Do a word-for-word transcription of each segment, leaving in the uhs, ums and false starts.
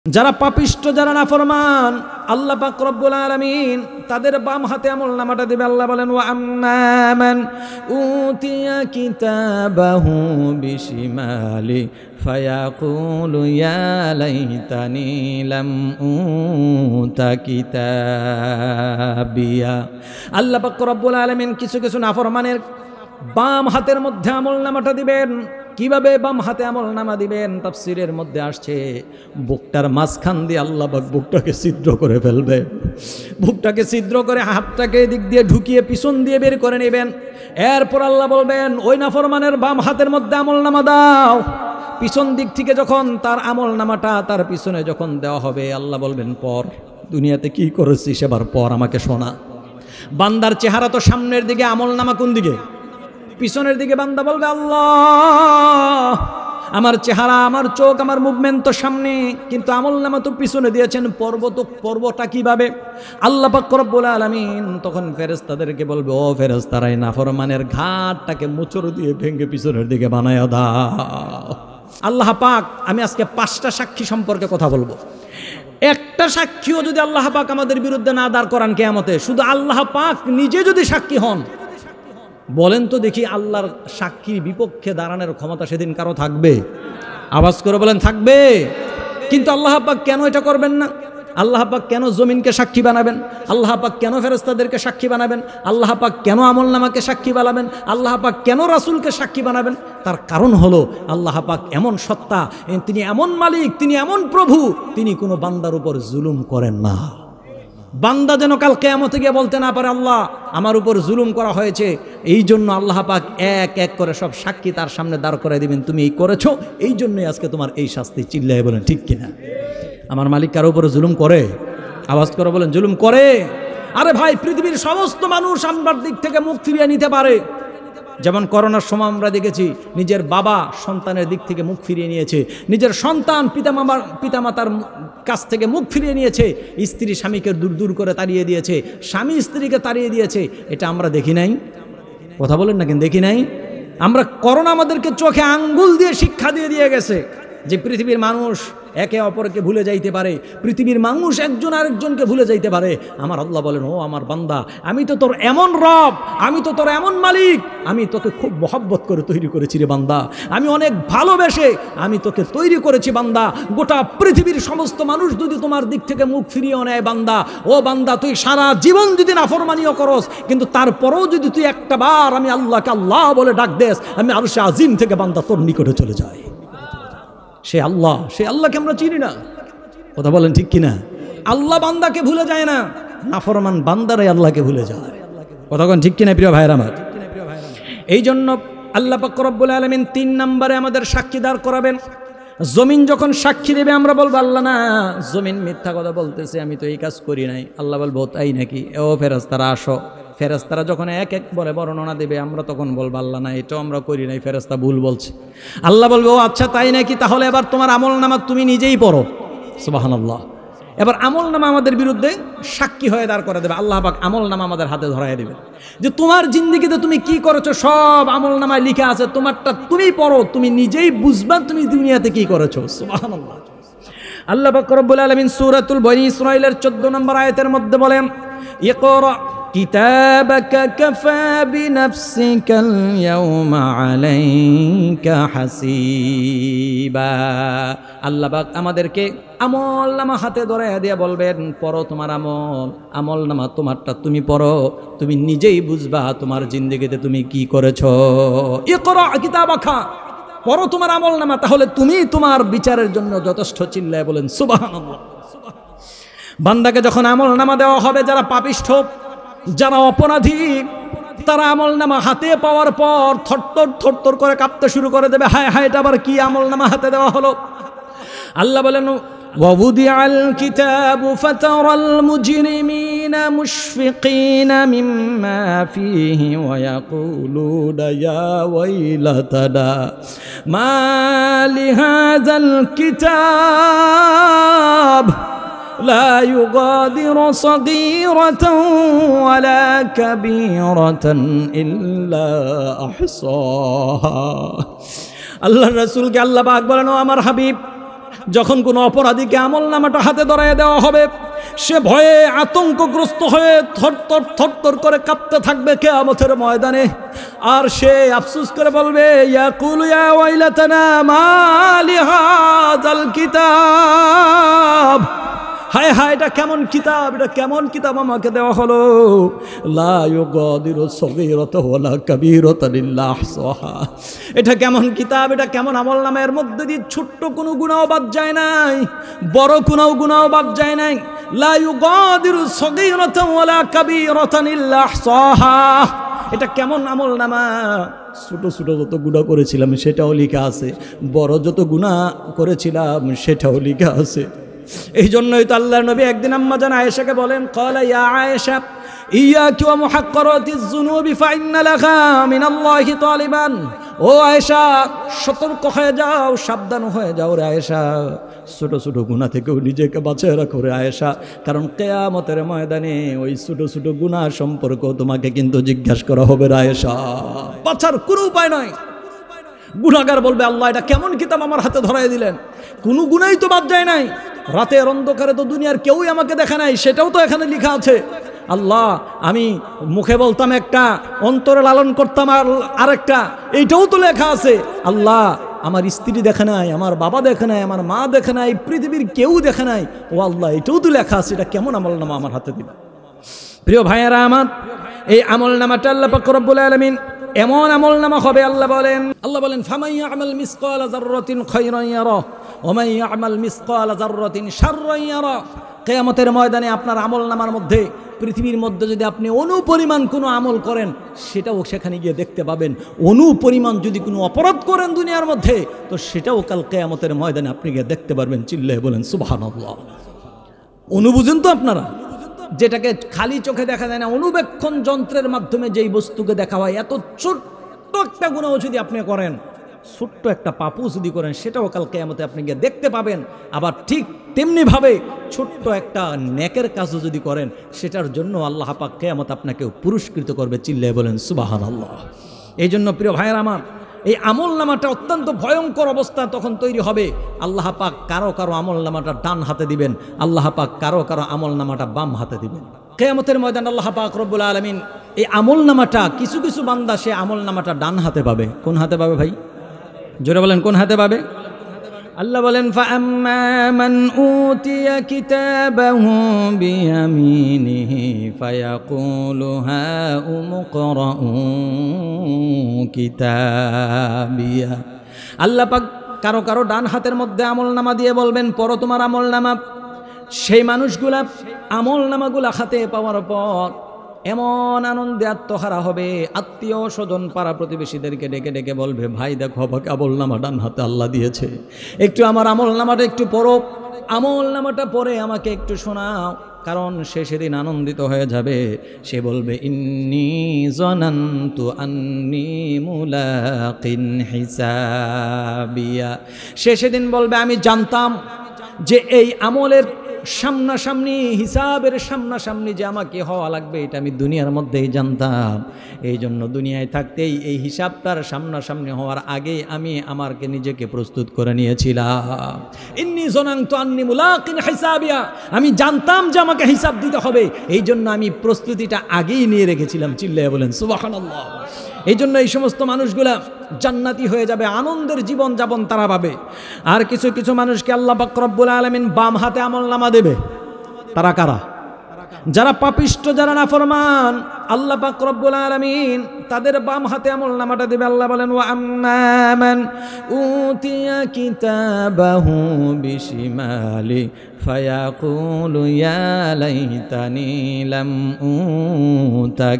যারা পাপিষ্ট, যারা নাফরমান, আল্লাহ পাক রব্বুল আলামিন তাদের বাম হাতে আমল নামাটা দিবে। আল্লাহ বলেন, ওয়া আম্মান উতিয়া কিতাবাহু বিশিমালি ফায়াকুলু ইয়া লাইতানি লাম উতা কিতাবিয়া। আল্লাহ পাক রব্বুল আলামিন কিছু কিছু নাফরমানের বাম হাতের মধ্যে আমল নামাটা দিবেন। কিভাবে বাম হাতে আমল নামা দিবেন? তাফসীরের মধ্যে আসছে, বুকটার মাঝখান দিয়ে আল্লাহ পাক বুকটাকে ছিদ্র করে ফেলবে। বুকটাকে ছিদ্র করে হাতটাকে দিক দিয়ে ঢুকিয়ে পিছন দিয়ে বের করে নেবেন। এরপর আল্লাহ বলবেন, ওই নাফরমানের বাম হাতের মধ্যে আমল নামা দাও। পিছন দিক থেকে যখন তার আমল নামাটা তার পিছনে যখন দেওয়া হবে, আল্লাহ বলবেন, পর দুনিয়াতে কি করেছিস এবার পর আমাকে শোনা। বান্দার চেহারা তো সামনের দিকে, আমল নামা কোন দিকে? পিছনের দিকে। বান্দা বলবে, আল্লাহ আমার চেহারা, আমার চোখ, আমার মুভমেন্ট তো সামনে, কিন্তু আমল নামা তো পিছনে দিয়েছেন, পর্ব তো পর্বটা কিভাবে? আল্লাহ পাক রব্বুল আলামিন তখন ফেরেশতাদেরকে বলবে, ও ফেরেশতারা, নাফরমানের ঘাটটাকে মোচড় দিয়ে ভেঙে পিছনের দিকে বানায়া দাও। আল্লাহ পাক, আমি আজকে পাঁচটা সাক্ষী সম্পর্কে কথা বলবো। একটা সাক্ষীও যদি আল্লাহ পাক আমাদের বিরুদ্ধে না দাঁড় করান কিয়ামতে, শুধু আল্লাহ পাক নিজে যদি সাক্ষী হন, বলেন তো দেখি, আল্লাহর সাক্ষীর বিপক্ষে দাঁড়ানোর ক্ষমতা সেদিন কারো থাকবে? আওয়াজ করে বলেন, থাকবে। কিন্তু আল্লাহ পাক কেন এটা করবেন না? আল্লাহ পাক কেন জমিনকে সাক্ষী বানাবেন? আল্লাহ পাক কেন ফেরেশতাদেরকে সাক্ষী বানাবেন? আল্লাহ পাক কেন আমলনামাকে সাক্ষী বানাবেন? আল্লাহ পাক কেন রাসূলকে সাক্ষী বানাবেন? তার কারণ হলো, আল্লাহ পাক এমন সত্তা, তিনি এমন মালিক, তিনি এমন প্রভু, তিনি কোনো বান্দার উপর জুলুম করেন না। বান্দা যেন কাল কিয়ামতে গিয়ে বলতে না পারে, আল্লাহ আমার উপর জুলুম করা হয়েছে। এই জন্য আল্লাহ পাক এক এক করে সব সাক্ষী তার সামনে দাঁড় করে দিবেন, তুমি এই করেছো, এই জন্যই আজকে তোমার এই শাস্তি। চিল্লায় বলেন ঠিক কিনা? আমার মালিক কারো উপরে জুলুম করে? আওয়াজ করে বলেন, জুলুম করে? আরে ভাই, পৃথিবীর সমস্ত মানুষ আমার দিক থেকে মুখ ফিরিয়ে নিতে পারে। যেমন করোনার সময় আমরা দেখেছি, নিজের বাবা সন্তানের দিক থেকে মুখ ফিরিয়ে নিয়েছে, নিজের সন্তান পিতামাতার পিতামাতার কাছ থেকে মুখ ফিরিয়ে নিয়েছে, স্ত্রী স্বামীকে দূর দূর করে তাড়িয়ে দিয়েছে, স্বামী স্ত্রীকে তাড়িয়ে দিয়েছে। এটা আমরা দেখি নাই? কথা বলেন না কেন, দেখি নাই? আমরা করোনা আমাদেরকে চোখে আঙ্গুল দিয়ে শিক্ষা দিয়ে দিয়ে গেছে যে পৃথিবীর মানুষ একে অপরকে ভুলে যাইতে পারে, পৃথিবীর মানুষ একজন আরেকজনকে ভুলে যাইতে পারে। আমার আল্লাহ বলেন, ও আমার বান্দা, আমি তো তোর এমন রব, আমি তো তোর এমন মালিক, আমি তোকে খুব মহব্বত করে তৈরি করেছি রে বান্দা, আমি অনেক ভালোবেসে আমি তোকে তৈরি করেছি বান্দা। গোটা পৃথিবীর সমস্ত মানুষ যদি তোমার দিক থেকে মুখ ফিরিয়ে নেয় বান্দা, ও বান্দা, তুই সারা জীবন যদি নাফরমানিও করস, কিন্তু তারপরেও যদি তুই একটা বার আমি আল্লাহকে আল্লাহ বলে ডাক দেস, আমি আরশে আজিম থেকে বান্দা তোর নিকটে চলে যাই। সে আল্লাহ, সে আল্লাহকে আমরা চিনি না। কথা বলেন ঠিক কিনা? আল্লাহ বান্দাকে ভুলে যায় না, নাফরমান বান্দারাই আল্লাহকে ভুলে যায়। কথা বলেন ঠিক কিনা প্রিয় ভাইরা আমার? এই জন্য আল্লাহ পাক রব্বুল আলামিন তিন নম্বরে আমাদের সাক্ষী দাঁড় করাবেন। জমিন যখন সাক্ষী দেবে, আমরা বলবো, আল্লাহ না, জমিন মিথ্যা কথা বলতেছে, আমি তো এই কাজ করি নাই। আল্লাহ বলবো, তাই নাকি? ও ফেরেশতারা আসো। ফেরেশতারা যখন এক এক বলে বর্ণনা দেবে, আমরা তখন বলবো, আল্লাহ না, এটাও আমরা করি নাই, ফেরেশতা ভুল বলছে। আল্লাহ বলবে, ও আচ্ছা তাই নাকি, তাহলে এবার তোমার আমল নামা তুমি নিজেই পড়ো। সুবহানাল্লাহ। এবার আমল নামা আমাদের বিরুদ্ধে সাক্ষী হয়ে দাঁড় করে দেবে। আল্লাহ পাক আমল নামা আমাদের হাতে ধরাই দেবে, যে তোমার জিন্দেগিতে তুমি কি করেছো সব আমল নামায় লিখা আছে, তোমারটা তুমি পড়ো, তুমি নিজেই বুঝবা তুমি দুনিয়াতে কি করেছো। সুবহানাল্লাহ। আল্লাহ পাক রব্বুল আলামিন সূরাতুল বনী ইসরাঈলের চোদ্দ নম্বর আয়াতের মধ্যে বলেন, ইকরা কিতাবাকা কাফা বিনাফসিকাল ইয়াওমা আলাইকা হাসিবা। আল্লাহ পাক আমাদেরকে আমল নামা হাতে ধরে দিয়ে বলবেন, পড়ো তোমার আমল, আমল নামা তোমারটা তুমি পড়ো, তুমি নিজেই বুঝবা তোমার জিন্দেগিতে তুমি কি করেছো। ইকরা কিতাবাকা, পড়ো তোমার আমল নামা, তাহলে তুমি তোমার বিচারের জন্য যথেষ্ট। চিল্লায় বলেন সুবহানাল্লাহ। বান্দাকে যখন আমল নামা দেওয়া হবে, যারা পাপিষ্ঠ, যারা অপরাধী, তারা আমল নামা হাতে পাওয়ার পর থরথর থরথর করে কাঁপতে শুরু করে দেবে। হায় হায়, এটা আবার কি আমল নামা হাতে দেওয়া হলো? আল্লাহ বলেন, ওয়াউদিআল কিতাবু ফাতারাল মুজরিমিনা মুশফিকিনা মিম্মা ফীহি ওয়া ইয়াকুলুনা ইয়া ওয়াইলাতানা মা লিহাযাল কিতাব لا يغادر صغيرة ولا كبيرة إلا أحصاها। আল্লাহর রাসূলকে আল্লাহ পাক বলেন, ও আমার হাবিব, যখন কোনো অপরাধীকে আমল নামাটা হাতে ধরায় দেওয়া হবে, সে ভয়ে আতঙ্কগ্রস্ত হয়ে থরথর থরথর করে কাঁপতে থাকবে কিয়ামতের ময়দানে। আর সে আফসোস করে বলবে, ইয়াকুলু ইয়া ওয়াইলাতানা মা লিহাযাল কিতাব, হায় হায় এটা কেমন কিতাব, এটা কেমন কিতাব আমাকে দেওয়া হলো। লা ইউগাদিরু সগীরাতান ওয়ালা কাবীরাতান ইল্লা আহসাহা, এটা কেমন কিতাব, এটা কেমন আমলনামা, এর মধ্যে দিয়ে ছোট্ট কোনো গুনাহ বাদ যায় নাই, বড় কোনো গুনাহ বাদ যায় নাই। লা ইউগাদিরু সগীরাতান ওয়ালা কাবীরাতান ইল্লা আহসাহা, এটা কেমন আমলনামা, ছোট ছোট যত গুনাহ করেছিলাম সেটাও লেখা আছে, বড় যত গুনাহ করেছিলাম সেটাও লেখা আছে। এই জন্যই তো আল্লাহর নবী একদিন আম্মা জান আয়েশাকে বলেন, ক্বালা ইয়া আয়েশা ইয়াকি ওয়া মুহাক্কারাতিজ যুনুবি ফাইন্না লাকা মিনাল্লাহি তালিবান, ও আয়েশা সতর্ক হয়ে যাও, সাবধান হয়ে যাও রে আয়েশা, ছোট ছোট গুনাহ থেকেও নিজেকে বাঁচিয়ে রাখো রে আয়েশা, কারণ কিয়ামতের ময়দানে ওই ছোট ছোট গুনাহ সম্পর্কে তোমাকে কিন্তু জিজ্ঞাসা করা হবে রে আয়েশা, বাঁচার কোনো উপায় নাই। গুনাহগার বলবে, আল্লাহ এটা কেমন কিতাব আমার হাতে ধরাই দিলেন, কোনো গুনাহই তো বাদ যায় নাই, রাতের অন্ধকারে তো দুনিয়ার কেউই আমাকে দেখে নাই, সেটাও তো এখানে লেখা আছে। আল্লাহ আমি মুখে বলতাম একটা, অন্তরে লালন করতাম আর আরেকটা, এইটাও তো লেখা আছে। আল্লাহ আমার স্ত্রী দেখে নাই, আমার বাবা দেখে নাই, আমার মা দেখে নাই, পৃথিবীর কেউ দেখে নাই, ও আল্লাহ এটাও তো লেখা আছে, এটা কেমন আমলনামা আমার হাতে দিবে। প্রিয় ভাইয়েরা আমার, এই আমলনামাটা আল্লাহ পাক রব্বুল আলামিন এমন আমলনামা হবে, আল্লাহ বলেন আল্লাহ বলেন ফামান ইয়ামাল মিসকালা যাররাতিন খায়রান ইয়ারা ওয়া মান ইয়ামাল মিসকালা যাররাতিন শাররান ইয়ারা। কিয়ামতের ময়দানে আপনার আমলনামার মধ্যে, পৃথিবীর মধ্যে যদি আপনি অনুপরিমাণ কোনো আমল করেন সেটাও সেখানে গিয়ে দেখতে পাবেন, অনুপরিমাণ যদি কোনো অপরাধ করেন দুনিয়ার মধ্যে তো সেটাও কাল কিয়ামতের ময়দানে আপনি গিয়ে দেখতে পারবেন। চিল্লায়ে বলেন সুবহানাল্লাহ। অনুবুঝেন তো আপনারা, যেটাকে খালি চোখে দেখা যায় না, অনুবেক্ষণ যন্ত্রের মাধ্যমে যেই বস্তুকে দেখা হয়, এত ছোট্ট একটা গুনাহ যদি আপনি করেন, ছোট্ট একটা পাপও যদি করেন সেটাও কাল কিয়ামতে আপনি গিয়ে দেখতে পাবেন। আবার ঠিক তেমনিভাবে ছোট্ট একটা নেকের কাজও যদি করেন সেটার জন্য আল্লাহ পাক কিয়ামত আপনাকে পুরস্কৃত করবে। চিল্লায়ে বলেন সুবহানাল্লাহ। এই জন্য প্রিয় ভাইয়ের আমার, এই আমলনামাটা অত্যন্ত ভয়ঙ্কর অবস্থা তখন তৈরি হবে। আল্লাহ পাক কারো কারো আমলনামাটা ডান হাতে দিবেন, আল্লাহ পাক কারো কারো আমলনামাটা বাম হাতে দিবেন। কিয়ামতের ময়দানে আল্লাহ পাক রব্বুল আলামিন এই আমলনামাটা, কিছু কিছু বান্দা সে আমলনামাটা ডান হাতে পাবে। কোন হাতে পাবে ভাই? জোরে বলেন, কোন হাতে পাবে? আল্লাহ বলেন ফাআম্মা মান উতিয়া কিতাবাহু বিয়ামিনিহি ফায়াকুলু হাউমুকরাউ কিতাবিয়া। আল্লাহ পাক কারো কারো ডান হাতের মধ্যে আমলনামা দিয়ে বলবেন, পড়ো তোমার আমলনামা। সেই মানুষগুলা আমলনামাগুলা হাতে পাওয়ার পর এমন আনন্দে আত্মহারা হবে, আত্মীয় স্বজন পাড়া প্রতিবেশীদেরকে ডেকে ডেকে বলবে, ভাই দেখো আমাকে আমলনামা ডান হাতে আল্লাহ দিয়েছে, একটু আমার আমলনামাটা একটু পড়ো, আমলনামাটা পড়ে আমাকে একটু শোনাও। কারণ সে সেদিন আনন্দিত হয়ে যাবে, সে বলবে ইন্নী জানান্তু আন্নী মুলাকিন হিসাবিয়া। সে সেদিন বলবে, আমি জানতাম যে এই আমলের সামনাসামনি, হিসাবের সামনাসামনি যে আমাকে হওয়া লাগবে, এটা আমি দুনিয়ার মধ্যেই জানতাম। এই জন্য দুনিয়ায় থাকতেই এই হিসাবটার সামনাসামনি হওয়ার আগে আমি আমাকে নিজেকে প্রস্তুত করে নিয়েছিলাম। ইন্নী জানান্তু আন্নী মুলাকিন হিসাবিয়া, আমি জানতাম যে আমাকে হিসাব দিতে হবে, এই জন্য আমি প্রস্তুতিটা আগেই নিয়ে রেখেছিলাম। চিল্লায়ে বলেন সুবহানাল্লাহ। এই জন্য এই সমস্ত মানুষগুলা জান্নাতি হয়ে যাবে, আনন্দের জীবন যাপন তারা পাবে। আর কিছু কিছু মানুষকে আল্লাহ পাক রব্বুল আলামিন বাম হাতে আমলনামা দেবে। তারা কারা? যারা পাপিষ্ঠ, যারা নাফরমান, আল্লাহ পাক রব্বুল আলামিন তাদের বাম হাতে আমলনামাটা দেবে। আল্লাহ বলেন ওয়া আম্মা মান উতিয়া কিতাবাহু বিশিমালি ফায়াকুলু ইয়া লাইতানি লাম উতা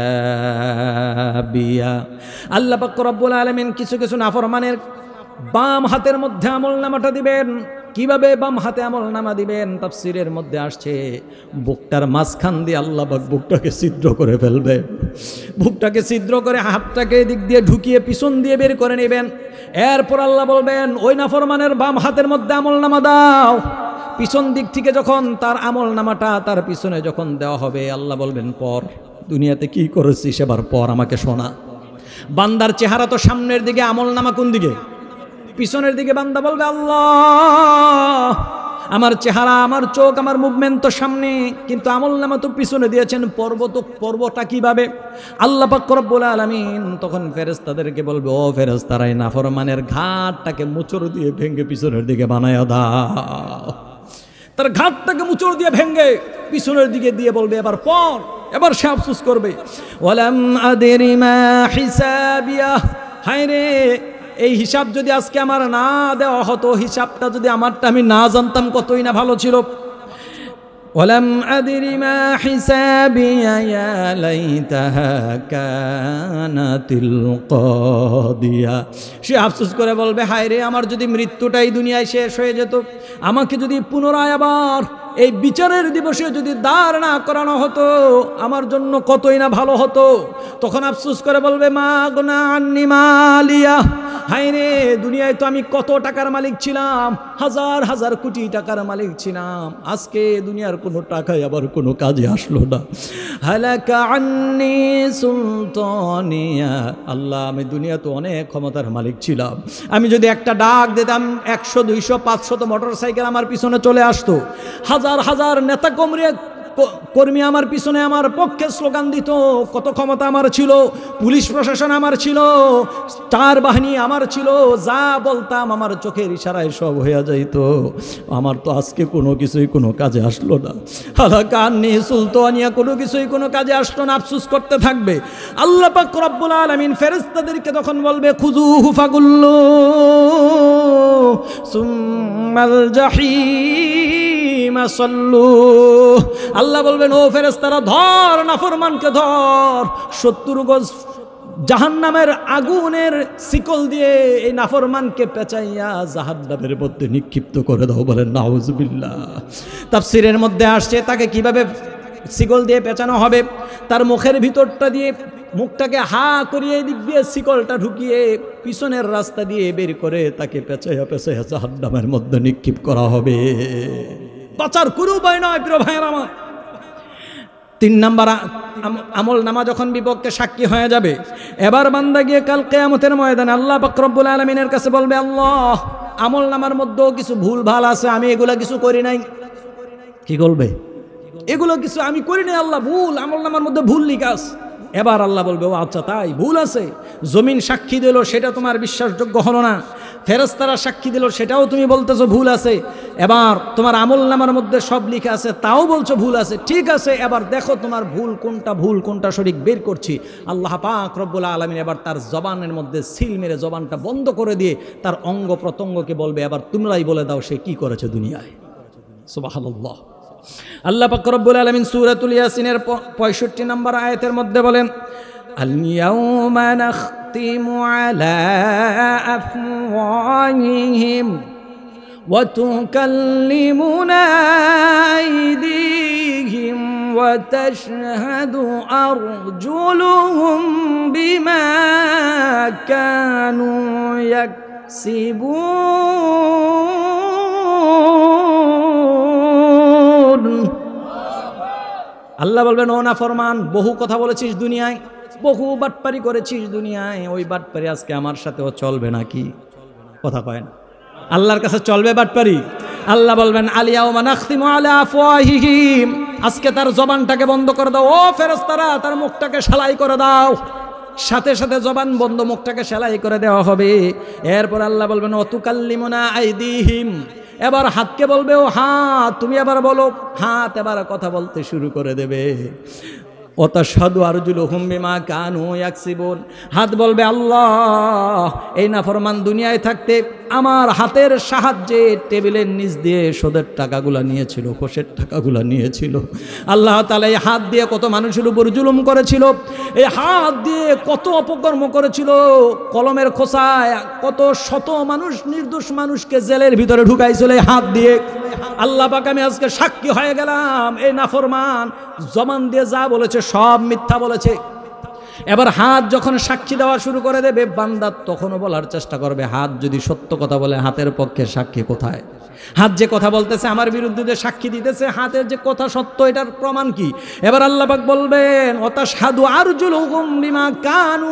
কিতাবিয়া। আল্লাহ পাক রব্বুল আলামিন কিছু কিছু নাফরমানের বাম হাতের মধ্যে আমলনামাটা দিবেন। কিভাবে বাম হাতে আমলনামা দিবেন? তাফসীরের মধ্যে আসছে, বুকটার মাঝখান দিয়ে আল্লাহ পাক বুকটাকে ছিদ্র করে ফেলবে। বুকটাকে ছিদ্র করে হাতটাকে দিক দিয়ে ঢুকিয়ে পিছন দিয়ে বের করে নেবেন। এরপর আল্লাহ বলবেন, ওই নাফরমানের বাম হাতের মধ্যে আমলনামা দাও। পিছন দিক থেকে যখন তার আমলনামাটা তার পিছনে যখন দেওয়া হবে, আল্লাহ বলবেন, পর দুনিয়াতে কি করেছিস এবার পর আমাকে শোনা। বান্দার চেহারা তো সামনের দিকে, আমলনামা কোন দিকে? পিছনের দিকে বান্দা বলবে আল্লাহ আমার চেহারা আমার চোখ আমার মুভমেন্ট তো সামনে, কিন্তু আমলনামা তো পিছনে দিয়েছেন, পর্ব তো পর্বটা কিভাবে? আল্লাহ পাক রব্বুল আলামিন তখন ফেরেশতাদেরকে বলবে ও ফেরেশতারা নাফরমানের ঘাটটাকে মোচড় দিয়ে ভেঙে পিছনের দিকে বানায়া দাও। তার ঘাটটাকে মোচড় দিয়ে ভেঙে পিছনের দিকে দিয়ে বলবে এবার পর, এবার সে আফসোস করবে ওয়ালাম আদরি মা হিসাবিয়া, হায় রে এই হিসাব যদি আজকে আমার না দেওয়া হতো, হিসাবটা যদি আমারটা আমি না জানতাম কতই না ভালো ছিল। ওয়ালাম আদরি মা হিসাবিয়া ইয়া লাইতাহা কানাতিল কাদিয়া, সে আফসোস করে বলবে হায় রে আমার যদি মৃত্যুটাই দুনিয়ায় শেষ হয়ে যেত, আমাকে যদি পুনরায় আবার এই বিচারের দিবসে যদি দাঁড় না করানো হতো আমার জন্য কতই না ভালো হতো। তখন আফসোস করে বলবে মা গুনা আন্নি মালিয়া, হায় রে দুনিয়ায় তো আমি কত টাকার মালিক ছিলাম, হাজার হাজার কোটি টাকার মালিক ছিলাম, আজকে দুনিয়ার কোনো টাকাই আবার কোনো কাজে আসলো না। হালাকা আন্নি সুলতানিয়া, আল্লাহ আমি দুনিয়া তো অনেক ক্ষমতার মালিক ছিলাম, আমি যদি একটা ডাক দিতাম একশো দুইশো পাঁচশত মোটর সাইকেল আমার পিছনে চলে আসতো, হাজার হাজার নেতা কর্মী কর্মী আমার পিছনে আমার পক্ষে স্লোগান দিত, কত ক্ষমতা আমার ছিল, পুলিশ প্রশাসন আমার ছিল, স্টার বাহিনী আমার ছিল, যা বলতাম আমার চোখের ইশারায় সব হয়ে যাইত, আমার তো আজকে কোনো কিছুই কোনো কাজে আসলো না। হালাকান্নি সুলতানিয়া, কোনো কিছুই কোনো কাজে আসলো না, আফসোস করতে থাকবে। আল্লাহ পাক রব্বুল আলামিন ফেরেশতাদেরকে তখন বলবে খুযুহু ফাগুল্লু সুম্মাল জাহিম সাল্লু, আল্লাহ বলবেন ও ফেরেশতারা ধর নাফরমানকে ধর, সত্তর গজ জাহান্নামের আগুনের শিকল দিয়ে এই নাফরমানকে পেঁচাইয়া জাহান্নামের মধ্যে নিক্ষিপ্ত করে দাও। বলেন নাউজুবিল্লাহ। তাফসীরের মধ্যে আসছে তাকে কিভাবে শিকল দিয়ে পেঁচানো হবে, তার মুখের ভিতরটা দিয়ে মুখটাকে হা করিয়ে দিক দিয়ে শিকলটা ঢুকিয়ে পিছনের রাস্তা দিয়ে বের করে তাকে পেঁচাইয়া পেঁচাইয়া জাহান্নামের মধ্যে নিক্ষিপ করা হবে। বাঁচার কোনো উপায় নয় প্রিয় ভাইয়ের আমার। তিন নাম্বার আমল নামা যখন বিপক্ষে সাক্ষী হয়ে যাবে, এবার বান্দা গিয়ে কাল কিয়ামতের ময়দানে আল্লাহ পাক রব্বুল আলামিনের কাছে বলবে আল্লাহ আমল নামার মধ্যেও কিছু ভুল ভাল আছে, আমি এগুলা কিছু করি নাই। কি বলবে? এগুলো কিছু আমি করি নাই আল্লাহ, ভুল আমল নামার মধ্যে ভুল লিখা আছে। এবার আল্লাহ বলবে ও আচ্ছা তাই, ভুল আছে, জমিন সাক্ষী দিল সেটা তোমার বিশ্বাসযোগ্য হলো না, ফেরেশতারা সাক্ষী দিল সেটাও তুমি বলতেছো ভুল আছে, এবার তোমার আমল নামার মধ্যে সব লিখা আছে তাও বলছো ভুল আছে, ঠিক আছে এবার দেখো তোমার ভুল কোনটা ভুল কোনটা সঠিক বের করছি। আল্লাহ পাক রব্বুল আলামিন এবার তার জবানের মধ্যে সিল মেরে জবানটা বন্ধ করে দিয়ে তার অঙ্গ প্রত্যঙ্গকে বলবে এবার তোমরাই বলে দাও সে কি করেছে দুনিয়ায়। সুবহানাল্লাহ। আল্লাহ পাক রব্বুল আলামিন সূরাতুল ইয়াসিনের পঁয়ষট্টি নম্বর আয়াতের মধ্যে বলেন আল-ইয়াওমা নাখতিমু আলা আফওয়াহিহিম ওয়া তুকাল্লিমুনা আইদিহিম ওয়া তাশহাদু আরজুলুহুম বিমা কানু ইয়াকসিবুন। আল্লাহ বলবেন ও নাফরমান বহু কথা বলেছিস দুনিয়ায়, বহু বাটপারি করেছিস দুনিয়ায়, ওই বাটপারি আজকে আমার সাথেও চলবে নাকি? কথা কয় না, আল্লাহর কাছে চলবে বাটপারি? আল্লাহ বলবেন আল-ইয়াওমা নাখতিমু আলা আফওয়াহিহিম, আজকে তার জবানটাকে বন্ধ করে দাও। ও ফেরেশতারা তার মুখটাকে সেলাই করে দাও। সাথে সাথে জবান বন্ধ, মুখটাকে সেলাই করে দেওয়া হবে। এরপর আল্লাহ বলবেন ও তুকাল্লিমুনা আইদিহিম, এবার হাতকে বলবে ও হাত তুমি এবার বলো, হাত এবার কথা বলতে শুরু করে দেবে। ওয়াতাশহাদু আরজুলুহুম বিমা কানু ইয়াকসিবুন, হাত বলবে আল্লাহ এই নাফরমান দুনিয়ায় থাকতে আমার হাতের সাহায্যে টেবিলের নিচ দিয়ে সুদের টাকাগুলো নিয়েছিল, ঘোষের টাকাগুলো নিয়েছিল। আল্লাহ তাআলা এই হাত দিয়ে কত মানুষের উপর জুলুম করেছিল, এই হাত দিয়ে কত অপকর্ম করেছিল, কলমের খোসায় কত শত মানুষ নির্দোষ মানুষকে জেলের ভিতরে ঢুকাইছিল এই হাত দিয়ে। আল্লাহ পাক আমি আজকে সাক্ষী হয়ে গেলাম এই নাফরমান জবান দিয়ে যা বলেছে সব মিথ্যা বলেছে। এবার হাত যখন সাক্ষী দেওয়া শুরু করে দেবে, বান্দা তখনও বলার চেষ্টা করবে হাত যদি সত্য কথা বলে হাতের পক্ষে সাক্ষী কোথায়? হাত যে কথা বলতেছে আমার বিরুদ্ধে যে সাক্ষী দিতেছে, হাতের যে কথা সত্য এটার প্রমাণ কি? এবার আল্লাহ পাক বলবেন ওয়াতাশহাদু আরজুলুহুম বিমা কানু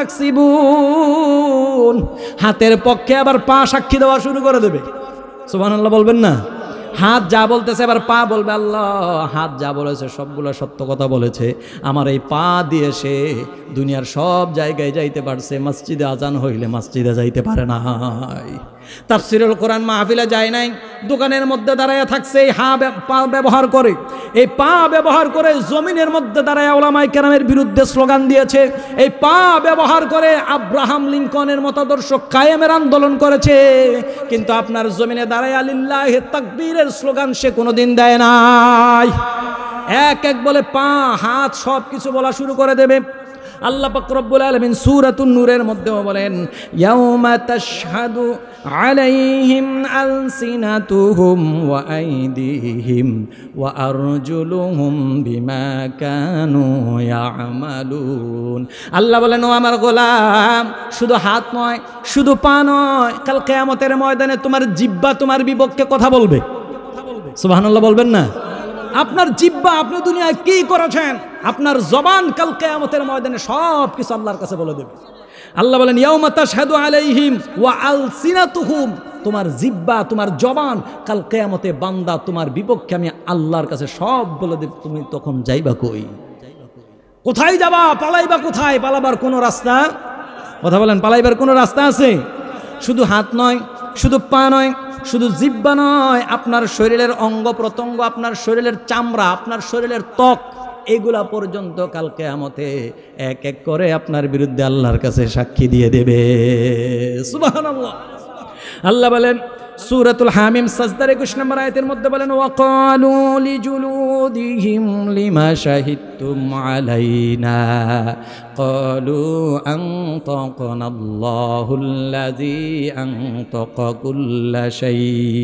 ইয়াকসিবুন, হাতের পক্ষে আবার পা সাক্ষী দেওয়া শুরু করে দেবে। সুবহানাল্লাহ বলবেন না? হাত যা বলতেছে এবার পা বলবে আল্লাহ হাত যা বলেছে সবগুলো সত্য কথা বলেছে, আমার এই পা দিয়ে সে দুনিয়ার সব জায়গায় যাইতে পারছে, মসজিদে আজান হইলে মসজিদে যাইতে পারে নাই, তাফসীরুল কোরআন মাহফিলে যায় নাই, দোকানের মধ্যে দাঁড়ায় থাকছে, এই হা পা ব্যবহার করে, এই পা ব্যবহার করে জমিনের মধ্যে দাঁড়ায় উলামায়ে কেরামের বিরুদ্ধে স্লোগান দিয়েছে, এই পা ব্যবহার করে আব্রাহাম লিঙ্কনের মতাদর্শ কায়েমের আন্দোলন করেছে, কিন্তু আপনার জমিনে দাঁড়ায় লিল্লাহি তাকবীরের স্লোগান সে কোনোদিন দেয় নাই। এক এক বলে পা হাত সব কিছু বলা শুরু করে দেবে। আল্লাহ পাক রব্বুল আলামিন সূরাতুন নূরের মধ্যেও বলেন ইয়াউমা তাশহাদু আলাইহিম আলসিনাতুহুম ওয়া আইদিহিম ওয়া আরজুলুহুম বিমা কানু ইয়ামালুন। আল্লাহ বলেন ও আমার গোলাম, শুধু হাত নয়, শুধু পা নয়, কাল কিয়ামতের ময়দানে তোমার জিহ্বা তোমার বিপক্ষে কথা বলবে। সুবহানাল্লাহ বলবেন না? আপনার জিহ্বা আপনি দুনিয়ায় কি করেছেন, আপনার জবান কাল কিয়ামতের ময়দানে সব কিছু আল্লাহর কাছে বলে দেবে। আল্লাহ বলেন ইয়াউমা তাশহাদু আলাইহিম ওয়া আলসিনাতুহুম, তোমার জিহ্বা তোমার জবান কাল কিয়ামতে বান্দা তোমার বিপক্ষে আমি আল্লাহর কাছে সব বলে দেব। তুমি তখন যাইবা কই? কোথায় যাবা? পালাইবা কোথায়? পালাবার কোনো রাস্তা? কথা বলেন, পালাইবার কোনো রাস্তা আছে? শুধু হাত নয়, শুধু পা নয়, শুধু জিহ্বা নয়, আপনার শরীরের অঙ্গ প্রত্যঙ্গ, আপনার শরীরের চামড়া, আপনার শরীরের ত্বক, এগুলা পর্যন্ত কাল কিয়ামতে এক এক করে আপনার বিরুদ্ধে আল্লাহর কাছে সাক্ষী দিয়ে দেবে। সুবহানাল্লাহ। আল্লাহ বলেন সূরাতুল হামিম সাজদার একুশ নম্বর আয়াতের মধ্যে বলেন ওয়াকালু লিজুলুদিহিম লিমা শাহিদতুম আলাইনা ক্বালু আনতাকানাল্লাহুল্লাযী আনতাকা কুল্লা শাই।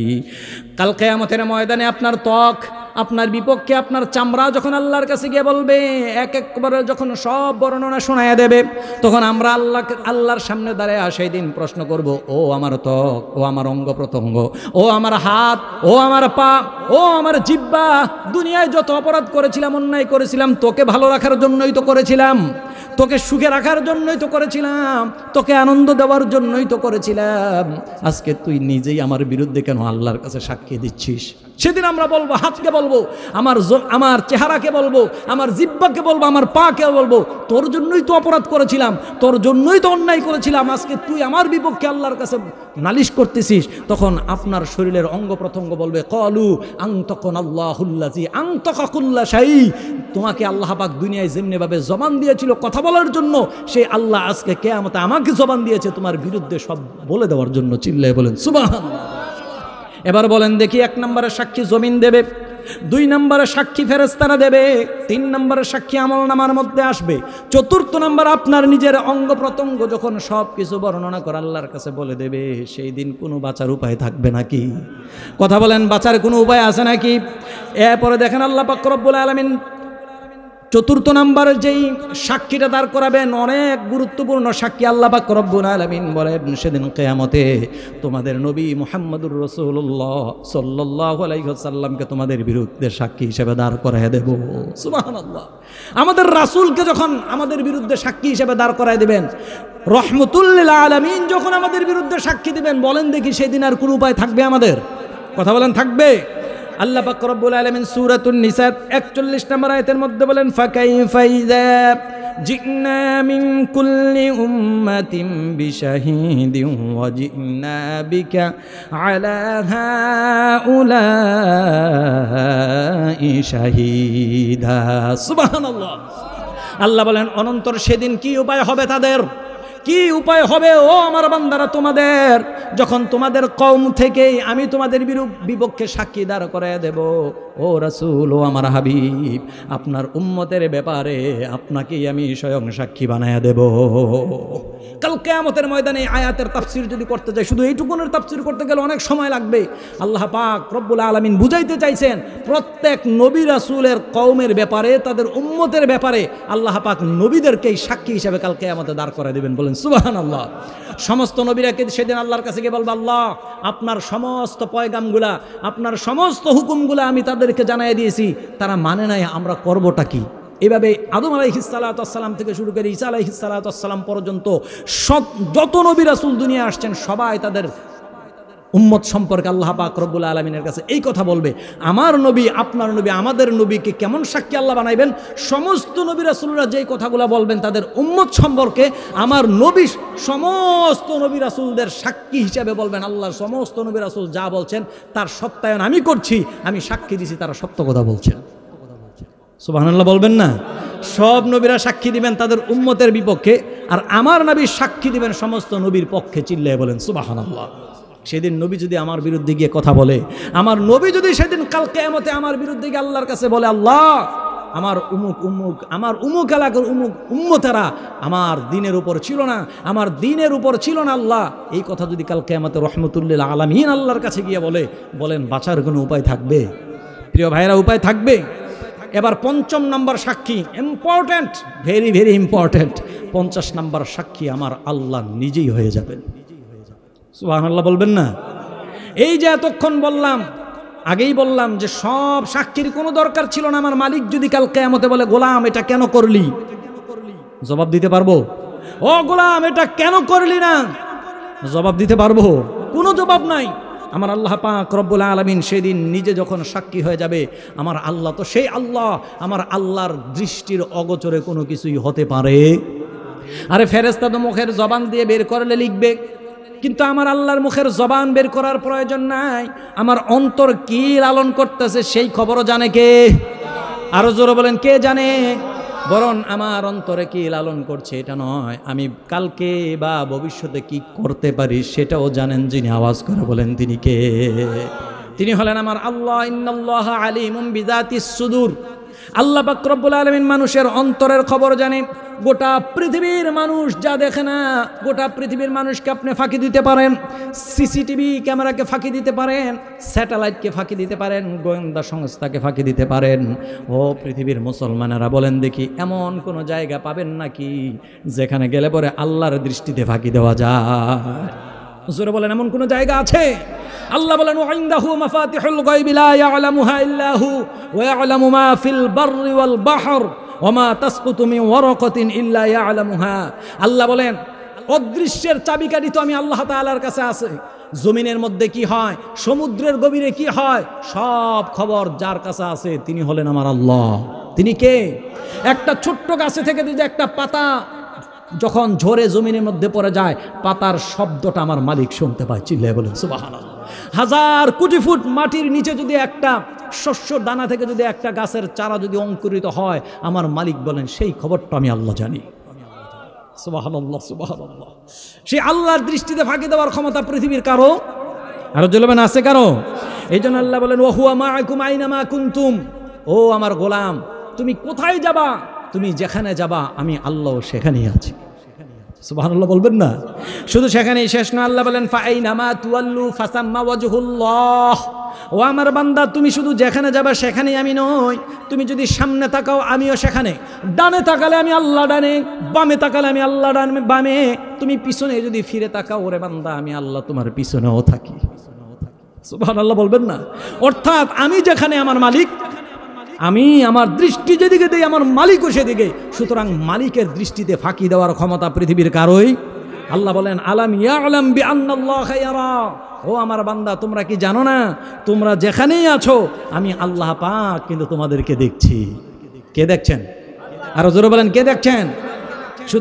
কাল কিয়ামতের ময়দানে আপনার ত্বক আপনার বিপক্ষে, আপনার চামড়া যখন আল্লাহর কাছে গিয়ে বলবে, এক একবার যখন সব বর্ণনা শোনায়া দেবে, তখন আমরা আল্লাহ আল্লাহর সামনে দাঁড়ায় সেই দিন প্রশ্ন করব, ও আমার ত্বক, ও আমার অঙ্গ প্রত্যঙ্গ, ও আমার হাত, ও আমার পা, ও আমার জিহ্বা, দুনিয়ায় যত অপরাধ করেছিলাম, অন্যায় করেছিলাম, তোকে ভালো রাখার জন্যই তো করেছিলাম, তোকে সুখে রাখার জন্যই তো করেছিলাম, তোকে আনন্দ দেওয়ার জন্যই তো করেছিলাম, আজকে তুই নিজেই আমার বিরুদ্ধে কেন আল্লাহর কাছে সাক্ষী দিচ্ছিস? সেদিন আমরা বলবো, হাতকে বলবো, আমার আমার চেহারাকে বলবো, আমার জিহ্বাকে বলবো, আমার পাকে বলবো, তোর জন্যই তো অপরাধ করেছিলাম, তোর জন্যই তো অন্যায় করেছিলাম, আজকে তুই আমার বিপক্ষে আল্লাহর কাছে নালিশ করতেছিস। তখন আপনার শরীরের অঙ্গ প্রত্যঙ্গ বলবে ক্বালু আনতাকানাল্লাহুল্লাযী আনতাকা কুল্লা শাই, তোমাকে আল্লাহ পাক দুনিয়ায় যেমনি ভাবে জবান দিয়েছিল কথা বলার জন্য, সেই আল্লাহ আজকে কিয়ামতে আমাকে জবান দিয়েছে তোমার বিরুদ্ধে সব বলে দেওয়ার জন্য। চিল্লায়ে বলেন সুবহানাল্লাহ। এবার বলেন দেখি, এক নম্বরের সাক্ষী জমিন দেবে, দুই নম্বরের সাক্ষী ফেরেশতারা দেবে, তিন নম্বরের সাক্ষী আমলনামার মধ্যে আসবে, চতুর্থ নম্বর আপনার নিজের অঙ্গ প্রত্যঙ্গ যখন সব কিছু বর্ণনা করে আল্লাহর কাছে বলে দেবে, সেই দিন কোনো বাঁচার উপায় থাকবে নাকি? কথা বলেন, বাঁচার কোনো উপায় আছে নাকি? এরপরে দেখেন আল্লাহ পাক রব্বুল আলামিন চতুর্থ নম্বরের যেই সাক্ষীটা দাঁড় করাবেন, অনেক গুরুত্বপূর্ণ সাক্ষী। আল্লাহ পাক রব্বুল আলামিন বলেন সেদিন কিয়ামতে তোমাদের নবী মুহাম্মদুর রাসূলুল্লাহ সাল্লাল্লাহু আলাইহি ওয়াসাল্লামকে তোমাদের বিরুদ্ধে সাক্ষী হিসেবে দাঁড় করায় দেব। সুবহানাল্লাহ। আমাদের রাসূলকে যখন আমাদের বিরুদ্ধে সাক্ষী হিসেবে দাঁড় করায় দিবেন, রহমতুল লিল আলামিন যখন আমাদের বিরুদ্ধে সাক্ষী দিবেন, বলেন দেখি সেদিন আর কোনো উপায় থাকবে আমাদের? কথা বলেন, থাকবে? আল্লাহ পাক রব্বুল আলামিন সূরাতুন নিসা একচল্লিশ নম্বর আয়াতের মধ্যে বলেন ফাকাইফা ইযা জিনা মিন কুল্লি উম্মাতিন বিশাহিদিন ওয়া জিনা বিকা আলা হাউলাই শাহীদা। সুবহানাল্লাহ। আল্লাহ বলেন অনন্তর সেদিন কি উপায় হবে তাদের? কি উপায় হবে ও আমার বান্দারা তোমাদের, যখন তোমাদের কওম থেকেই আমি তোমাদের বিপক্ষে সাক্ষী দাঁড় করায় দেব। ও রাসূল, ও আমার হাবিব, আপনার উম্মতের ব্যাপারে আপনাকেই আমি স্বয়ং সাক্ষী বানায়া দেব। কাল কিয়ামতের ময়দানে আয়াতের তাফসীর যদি করতে যাই, শুধু এইটুকুনের তাফসীর করতে গেলে অনেক সময় লাগবে। আল্লাহ পাক রব্বুল আলামিন বুঝাইতে চাইছেন প্রত্যেক নবী রাসূলের কওমের ব্যাপারে, তাদের উম্মতের ব্যাপারে আল্লাহ পাক নবীদেরকেই সাক্ষী হিসেবে কাল কিয়ামতে দাঁড় করায় দেবেন। বলেন সুবহানাল্লাহ। সমস্ত নবীরাকে সেদিন আল্লাহর কাছে গিয়ে বলবে, আল্লাহ আপনার সমস্ত পয়গামগুলা, আপনার সমস্ত হুকুমগুলা আমি তাদেরকে জানাই দিয়েছি, তারা মানে নাই, আমরা করবটা কি? এভাবে আদম আলাইহিস সালাতু ওয়াস সালাম থেকে শুরু করে ঈসা আলাইহিস সালাতু ওয়াস সালাম পর্যন্ত সব যত নবী রাসূল দুনিয়া আসছেন সবাই তাদের উম্মত সম্পর্কে আল্লাহ পাক রব্বুল আলামিনের কাছে এই কথা বলবে, আমার নবী, আপনার নবী, আমাদের নবীকে কেমন সাক্ষী আল্লাহ বানাইবেন? সমস্ত নবী রাসূলরা যেই কথাগুলো বলবেন তাদের উম্মত সম্পর্কে আমার নবী সমস্ত নবী রাসূলদের সাক্ষী হিসেবে বলবেন, আল্লাহর সমস্ত নবী রাসূল যা বলছেন তার সত্যায়ন আমি করছি, আমি সাক্ষী দিছি তারা সত্য কথা বলছেন। সুবহানাল্লাহ বলবেন না? সব নবীরা সাক্ষী দিবেন তাদের উম্মতের বিপক্ষে, আর আমার নবী সাক্ষী দিবেন সমস্ত নবীর পক্ষে। চিল্লায়ে বলেন সুবহানাল্লাহ। সেদিন নবী যদি আমার বিরুদ্ধে গিয়ে কথা বলে, আমার নবী যদি সেদিন কাল কিয়ামতে আমার বিরুদ্ধে গিয়ে আল্লাহর কাছে বলে, আল্লাহ আমার উমুক উমুক আমার উমুক এলাকার উমুক উম্মতেরা আমার দিনের উপর ছিল না, আমার দিনের উপর ছিল না আল্লাহ, এই কথা যদি কাল কিয়ামতে রহমতুল্লিল আলামিন আল্লাহর কাছে গিয়ে বলে, বলেন বাঁচার কোনো উপায় থাকবে? প্রিয় ভাইরা, উপায় থাকবে? এবার পঞ্চম নম্বর সাক্ষী, ইম্পর্টেন্ট, ভেরি ভেরি ইম্পর্টেন্ট, পঞ্চাশ নম্বর সাক্ষী আমার আল্লাহ নিজেই হয়ে যাবেন। সুবহানাল্লাহ বলবেন না? এই যে এতক্ষণ বললাম, আগেই বললাম যে সব সাক্ষীর কোনো দরকার ছিল না। আমার মালিক যদি কাল কিয়ামতে বলে, গোলাম এটা কেন করলি, জবাব দিতে পারবো? ও গোলাম এটা কেন করলি না, জবাব দিতে পারবো? কোনো জবাব নাই। আমার আল্লাহ পাক রব্বুল আলামিন সেদিন নিজে যখন সাক্ষী হয়ে যাবে, আমার আল্লাহ তো সেই আল্লাহ, আমার আল্লাহর দৃষ্টির অগোচরে কোনো কিছুই হতে পারে? আরে ফেরেশতা তো মুখের জবান দিয়ে বের করলে লিখবে, কিন্তু আমার আল্লাহর মুখের জবান বের করার প্রয়োজন নাই। আমার অন্তর কি লালন করতেছে সেই খবরও জানে কে? আরো জোরে বলেন, কে জানে? বরং আমার অন্তরে কি লালন করছে এটা নয়, আমি কালকে বা ভবিষ্যতে কি করতে পারি সেটাও জানেন যিনি। আওয়াজ করে বলেন তিনি কে? তিনি হলেন আমার আল্লাহ। ইন্নাল্লাহা আলিমুম বিযাতিস সুদূর। আল্লাহ পাক রব্বুল আলামিন মানুষের অন্তরের খবর জানে। গোটা পৃথিবীর মানুষ যা দেখে না, গোটা পৃথিবীর মানুষকে আপনি ফাঁকি দিতে পারেন, সিসিটিভি ক্যামেরাকে ফাঁকি দিতে পারেন, স্যাটেলাইটকে ফাঁকি দিতে পারেন, গোয়েন্দা সংস্থাকে ফাঁকি দিতে পারেন। ও পৃথিবীর মুসলমানেরা বলেন দেখি, এমন কোনো জায়গা পাবেন নাকি যেখানে গেলে পরে আল্লাহর দৃষ্টিতে ফাঁকি দেওয়া যায়? হুজুর বলেন, এমন কোনো জায়গা আছে? আল্লাহ বলেন, ওয়াইনদাহু মাফাতিহুল গায়বি লা ইয়ালামুহা ইল্লা হু ওয়া ইয়ালামু মা ফিল বাররি ওয়াল বাহর ওয়া মা তাসকুতু মিন ওয়ারাকাতিন ইল্লা ইয়ালামুহা। আল্লাহ বলেন, অদৃশ্যের চাবিকাঠি তো আমি আল্লাহ তাআলার কাছে আছে। জমিনের মধ্যে কি হয়, সমুদ্রের গভীরে কি হয়, সব খবর যার কাছে আছে তিনি হলেন আমার আল্লাহ। তিনি কে? একটা ছোট্ট গাছে থেকে যদি একটা পাতা যখন ঝরে জমিনের মধ্যে পড়ে যায়, পাতার শব্দটা আমার মালিক শুনতে পায়। চিল্লায়ে বলেন সুবহানাল্লাহ। হাজার কোটি ফুট মাটির নিচে যদি একটা শস্য দানা থেকে যদি একটা গাছের চারা যদি অঙ্কুরিত হয়, আমার মালিক বলেন সেই খবরটা আমি আল্লাহ জানি। সুবহানাল্লাহ, সুবহানাল্লাহ। সেই আল্লাহর দৃষ্টিতে ফাঁকি দেওয়ার ক্ষমতা পৃথিবীর কারো? আরো জ্বলবেন, আছে কারো? এই জন্য আল্লাহ বলেন, ওয়া হুয়া মাআকুম আইনামা কুনতুম। ও আমার গোলাম, তুমি কোথায় যাবা, তুমি যেখানে যাবা আমি আল্লাহ সেখানেই আছি। সুবহানাল্লাহ বলবেন না? শুধু সেখানেই শেষ না, আল্লাহ বলেন, ফাআইনামা তুওয়াল্লু ফাসাম্মা ওয়াজহুল্লাহ। ও আমার বান্দা, তুমি শুধু যেখানে যাবে সেখানেই আমি নই, তুমি যদি সামনে তাকাও আমিও সেখানে, ডানে তাকালে আমি আল্লাহ ডানে, বামে তাকালে আমি আল্লাহ ডানে বামে, তুমি পিছনে যদি ফিরে তাকাও ওরে বান্দা আমি আল্লাহ তোমার পিছনেও থাকি। সুবহানাল্লাহ বলবেন না? অর্থাৎ আমি যেখানে আমার মালিক, আমি আমার দৃষ্টি যেদিকে দেই আমার মালিকও সেদিকে। সুতরাং মালিকের দৃষ্টিতে ফাঁকি দেওয়ার ক্ষমতা পৃথিবীর কারোই? আল্লাহ বলেন, আলাম ইয়ালাম বিআন্নাল্লাহা ইয়ারা। ও আমার বান্দা, তোমরা কি জানো না, তোমরা যেখানেই আছো আমি আল্লাহ পাক কিন্তু তোমাদেরকে দেখছি। কে দেখছেন? আরো জোরে বলেন, কে দেখছেন?